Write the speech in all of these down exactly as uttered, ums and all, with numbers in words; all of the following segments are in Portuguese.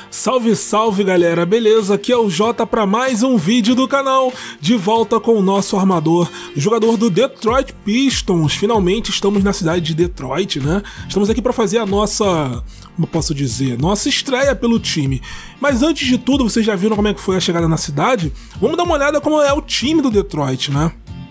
Salve, salve galera, beleza? Aqui é o Jota para mais um vídeo do canal, de volta com o nosso armador, jogador do Detroit Pistons. Finalmente estamos na cidade de Detroit, né? Estamos aqui para fazer a nossa, como posso dizer, nossa estreia pelo time. Mas antes de tudo, vocês já viram como é que foi a chegada na cidade? Vamos dar uma olhada como é o time do Detroit, né?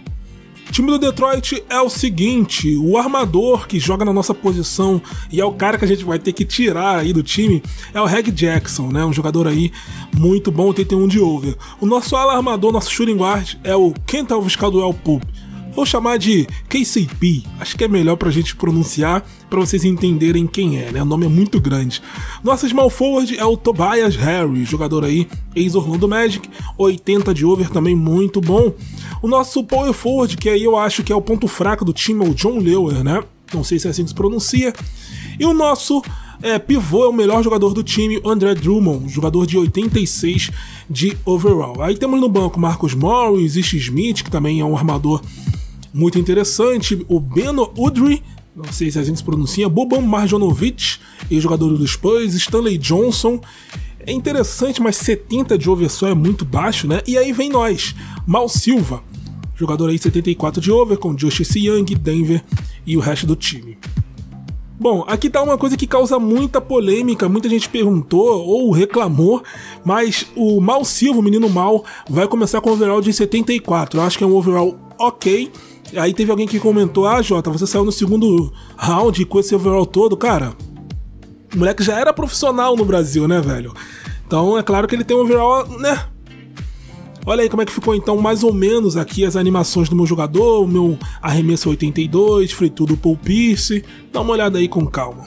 O time do Detroit é o seguinte: o armador que joga na nossa posição e é o cara que a gente vai ter que tirar aí do time é o Reg Jackson, né? Um jogador aí muito bom, trinta e um de over. O nosso ala armador, nosso shooting guard é o Kent Alves Caldwell Pope. Vou chamar de K C P, acho que é melhor pra gente pronunciar, pra vocês entenderem quem é, né? O nome é muito grande. Nosso small forward é o Tobias Harris, jogador aí, ex-Orlando Magic, oitenta de over, também muito bom. O nosso power forward, que aí eu acho que é o ponto fraco do time, é o John Leuer, né? Não sei se é assim que se pronuncia. E o nosso é, pivô é o melhor jogador do time, o Andre Drummond, jogador de oitenta e seis de overall. Aí temos no banco Marcus Morris, Ish Smith, que também é um armador muito interessante, o Beno Udrih, não sei se a gente se pronuncia, Boban Marjanovic, ex-jogador do Spurs, Stanley Johnson. É interessante, mas setenta de over só é muito baixo, né? E aí vem nós, Mal Silva, jogador aí setenta e quatro de over, com Justice Young, Denver e o resto do time. Bom, aqui tá uma coisa que causa muita polêmica, muita gente perguntou ou reclamou, mas o Mal Silva, o menino Mal, vai começar com um overall de setenta e quatro, eu acho que é um overall ok. Aí teve alguém que comentou: ah, Jota, você saiu no segundo round com esse overall todo. Cara, o moleque já era profissional no Brasil, né, velho? Então é claro que ele tem um overall, né? Olha aí como é que ficou então mais ou menos aqui as animações do meu jogador, o meu arremesso oitenta e dois, foi tudo Paul Pierce. Dá uma olhada aí com calma.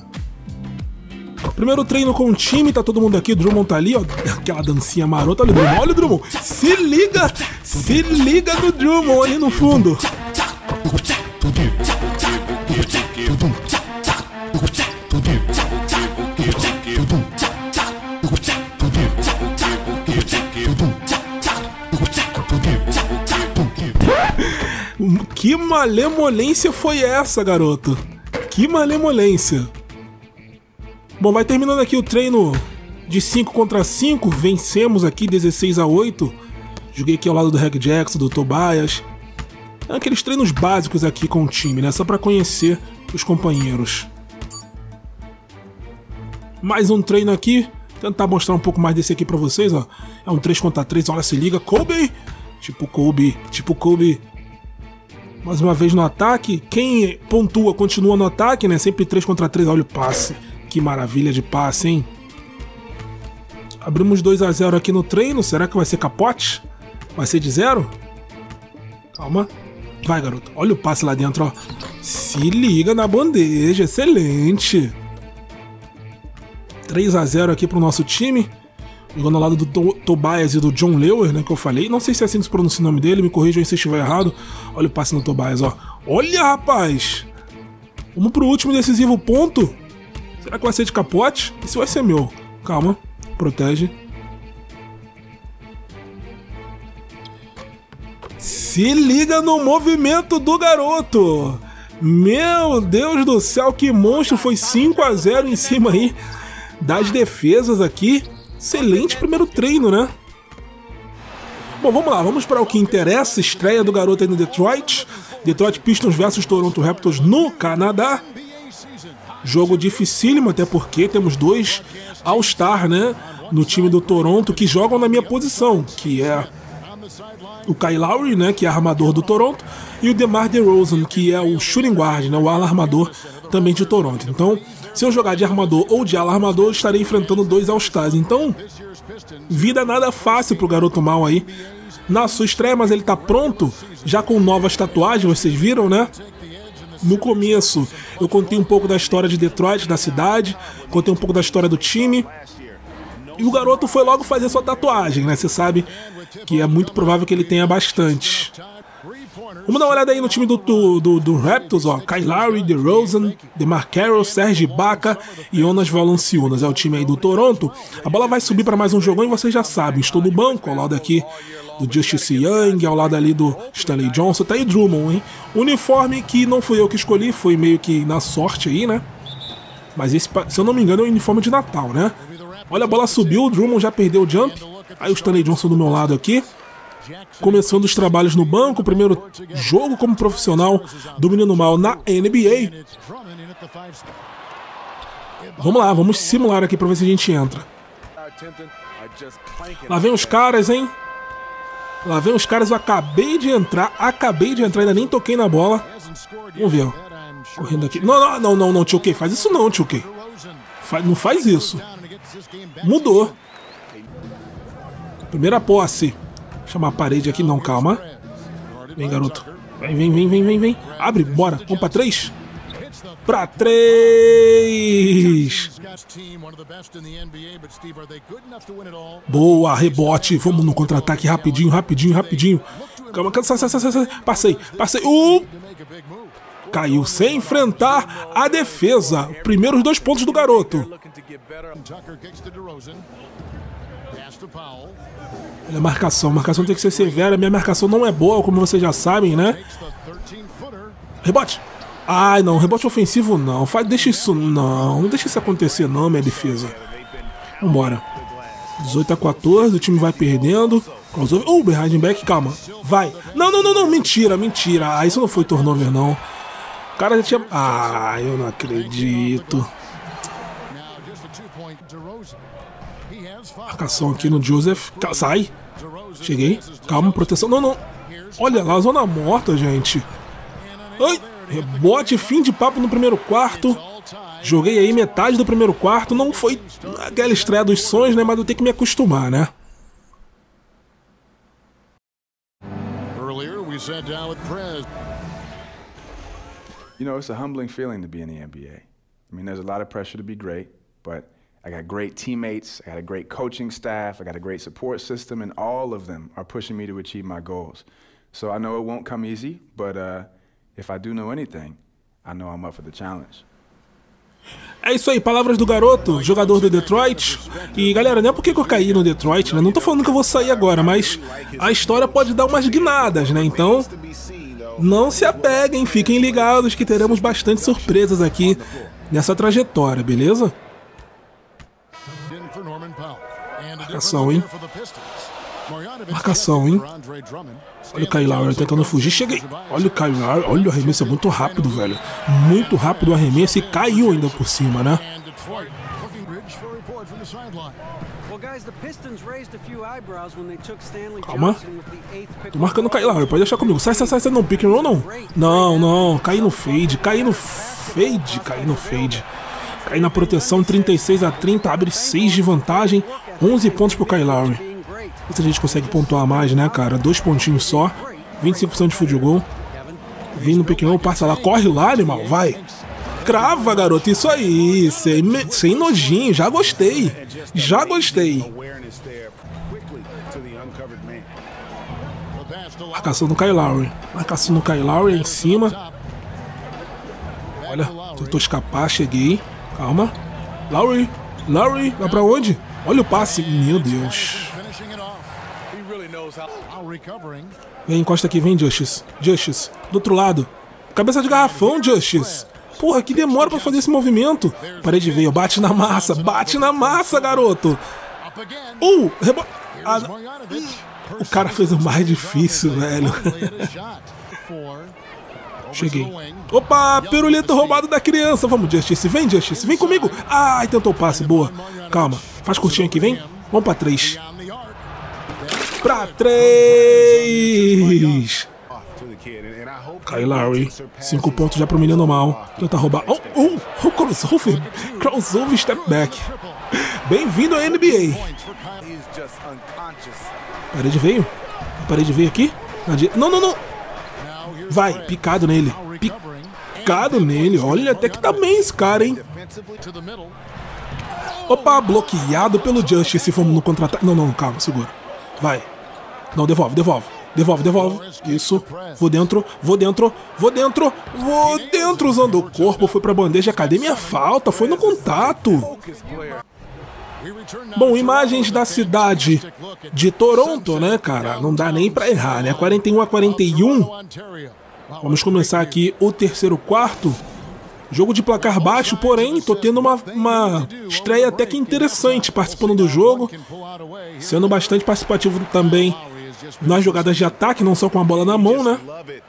Primeiro treino com o time, tá todo mundo aqui, o Drummond tá ali, ó, aquela dancinha marota. Olha o Drummond, olha o Drummond, se liga, se liga no Drummond ali no fundo. Que malemolência foi essa, garoto? Que malemolência. Bom, vai terminando aqui o treino de cinco contra cinco. Vencemos aqui dezesseis a oito. Joguei aqui ao lado do Reg Jackson, do Tobias. Aqueles treinos básicos aqui com o time, né? Só pra conhecer os companheiros. Mais um treino aqui. Tentar mostrar um pouco mais desse aqui pra vocês, ó. É um três contra três, olha, se liga. Kobe! Tipo Kobe, tipo Kobe. Mais uma vez no ataque. Quem pontua continua no ataque, né? Sempre três contra três, olha o passe. Que maravilha de passe, hein? Abrimos dois a zero aqui no treino. Será que vai ser capote? Vai ser de zero? Calma. Vai, garoto. Olha o passe lá dentro, ó. Se liga na bandeja. Excelente. três a zero aqui pro nosso time. Jogando ao lado do to Tobias e do John Leuer, né, que eu falei. Não sei se é assim que se pronuncia o nome dele. Me corrijam se eu estiver errado. Olha o passe no Tobias, ó. Olha, rapaz. Vamos pro último decisivo ponto. Será que vai ser de capote? Esse vai ser meu. Calma. Protege. Se liga no movimento do garoto. Meu Deus do céu, que monstro. Foi cinco a zero em cima aí das defesas aqui. Excelente primeiro treino, né? Bom, vamos lá, vamos para o que interessa. Estreia do garoto aí no Detroit. Detroit Pistons versus Toronto Raptors no Canadá. Jogo dificílimo, até porque temos dois All-Star, né, no time do Toronto que jogam na minha posição, que é o Kyle Lowry, né, que é armador do Toronto, e o DeMar DeRozan, que é o shooting guard, né, o ala armador também de Toronto. Então, se eu jogar de armador ou de ala armador, eu estarei enfrentando dois All-Stars. Então, vida nada fácil pro garoto Mal aí na sua estreia, mas ele tá pronto, já com novas tatuagens, vocês viram, né? No começo, eu contei um pouco da história de Detroit, da cidade, contei um pouco da história do time. E o garoto foi logo fazer sua tatuagem, né? Você sabe que é muito provável que ele tenha bastante. Vamos dar uma olhada aí no time do, do, do, do Raptors, ó. Kyle Lowry, DeRozan, DeMar Carroll, Serge Ibaka e Jonas Valanciunas. É o time aí do Toronto. A bola vai subir para mais um jogão e vocês já sabem. Estou no banco, ao lado aqui do Justice Young, ao lado ali do Stanley Johnson. Tá aí Drummond, hein? Uniforme que não fui eu que escolhi, foi meio que na sorte aí, né? Mas esse, se eu não me engano, é o uniforme de Natal, né? Olha, a bola subiu, o Drummond já perdeu o jump. Aí o Stanley Johnson do meu lado aqui. Começando os trabalhos no banco, primeiro jogo como profissional do menino mal na N B A. Vamos lá, vamos simular aqui pra ver se a gente entra. Lá vem os caras, hein? Lá vem os caras, eu acabei de entrar, acabei de entrar, ainda nem toquei na bola. Vamos ver, ó. Correndo aqui. Não, não, não, não, não, tio K, faz isso não, tio K. Faz, não faz isso. Mudou. Primeira posse. Chamar a parede aqui, não, calma. Vem, garoto. Vem, vem, vem, vem, vem, vem. Abre, bora. Vamos pra três. Pra três. Boa, rebote. Vamos no contra-ataque rapidinho, rapidinho, rapidinho. Calma, sai, sai, sai, sai. Passei, passei. Uh! Caiu sem enfrentar a defesa. Primeiros dois pontos do garoto. Olha a marcação. A marcação tem que ser severa. Minha marcação não é boa, como vocês já sabem, né? Rebote. Ai, não. Rebote ofensivo, não. Faz, deixa isso, não. Não deixa isso acontecer, não, minha defesa. Vambora. dezoito a quatorze. O time vai perdendo. Uh, behind back. Calma. Vai. Não, não, não, não. Mentira, mentira. Ah, isso não foi turnover, não. O cara já tinha... Ah, eu não acredito. Marcação aqui no Joseph. Sai. Cheguei. Calma, proteção. Não, não. Olha lá, zona morta, gente. Ai. Rebote, fim de papo no primeiro quarto. Joguei aí metade do primeiro quarto. Não foi aquela estreia dos sonhos, né? Mas eu tenho que me acostumar, né? You know, it's a humbling feeling to be in the N B A. I mean, there's a lot of pressure to be great, but I got great teammates, I got a great coaching staff, I got a great support system, and all of them are pushing me to achieve my goals. So I know it won't come easy, but uh, if I do know anything, I know I'm up for the challenge. É isso aí, palavras do garoto, jogador do Detroit. E galera, não é porque eu caí no Detroit, né? Não tô falando que eu vou sair agora, mas a história pode dar umas guinadas, né? Então, não se apeguem, fiquem ligados que teremos bastante surpresas aqui nessa trajetória, beleza? Marcação, hein? Marcação, hein? Olha o Kyle Lowry tentando fugir. Cheguei! Olha o Kyle Lowry. Olha o arremesso, é muito rápido, velho. Muito rápido o arremesso e caiu ainda por cima, né? Calma. Tô marcando o Kyle Lowry. Pode deixar comigo. Sai, sai, sai, sai. Não, pick and roll não. Não, não. Caí no fade. Caí no fade. Caí no fade. Caí na proteção. trinta e seis a trinta. Abre seis de vantagem. onze pontos pro Kyle Lowry. Se a gente consegue pontuar mais, né, cara? Dois pontinhos só. vinte e cinco por cento de field goal. Vem no pick and roll, passa lá. Corre lá, animal. Vai. Crava, garoto. Isso aí. Sem, sem nojinho. Já gostei. Já gostei. Marcação no Kyle Lowry. Marcação no Kyle Lowry em cima. Olha. Tentou escapar. Cheguei. Calma. Lowry. Lowry. Vai pra onde? Olha o passe. Meu Deus. Vem, encosta aqui, vem, Justice. Justice, do outro lado. Cabeça de garrafão, Justice. Porra, que demora pra fazer esse movimento. Parede veio, bate na massa, bate na massa, garoto. Uh, rebote. Ah, o cara fez o mais difícil, velho. Cheguei. Opa, pirulito roubado da criança. Vamos, Justice, vem, Justice, vem comigo. Ai, tentou o passe, boa. Calma, faz curtinho aqui, vem. Vamos pra três. Pra três! Kyle Lowry, cinco pontos já pro menino mal. Tenta roubar. Oh, oh, oh, crossover! Crossover step back. Bem-vindo à N B A. A parede veio? A parede veio aqui? Não, não, não! Vai, picado nele. Picado nele. Olha, até que tá bem esse cara, hein? Opa, bloqueado pelo Justice. Vamos no contra-ataque. Não, não, calma, segura. Vai. Não, devolve, devolve. Devolve, devolve. Isso. Vou dentro, vou dentro, vou dentro, vou dentro usando o corpo. Foi pra bandeja. Cadê minha falta? Foi no contato. Bom, imagens da cidade de Toronto, né, cara? Não dá nem pra errar, né? quarenta e um a quarenta e um. Vamos começar aqui o terceiro quarto. Jogo de placar baixo, porém, tô tendo uma, uma estreia até que interessante participando do jogo, sendo bastante participativo também nas jogadas de ataque, não só com a bola na mão, né?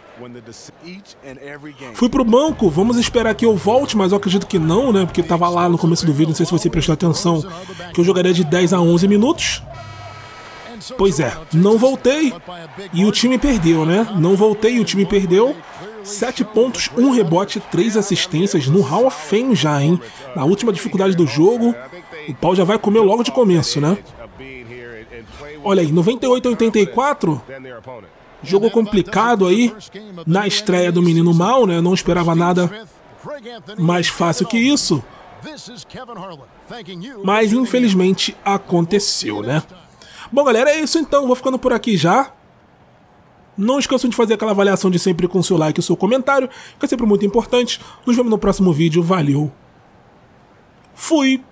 Fui pro banco, vamos esperar que eu volte, mas eu acredito que não, né? Porque tava lá no começo do vídeo, não sei se você prestou atenção, que eu jogaria de dez a onze minutos. Pois é, não voltei e o time perdeu, né? Não voltei e o time perdeu. sete pontos, um rebote, três assistências no Hall of Fame já, hein? Na última dificuldade do jogo, o pau já vai comer logo de começo, né? Olha aí, noventa e oito a oitenta e quatro. Jogo complicado aí na estreia do menino mal, né? Não esperava nada mais fácil que isso. Mas infelizmente aconteceu, né? Bom, galera, é isso então. Vou ficando por aqui já. Não esqueçam de fazer aquela avaliação de sempre com o seu like e o seu comentário, que é sempre muito importante. Nos vemos no próximo vídeo. Valeu. Fui!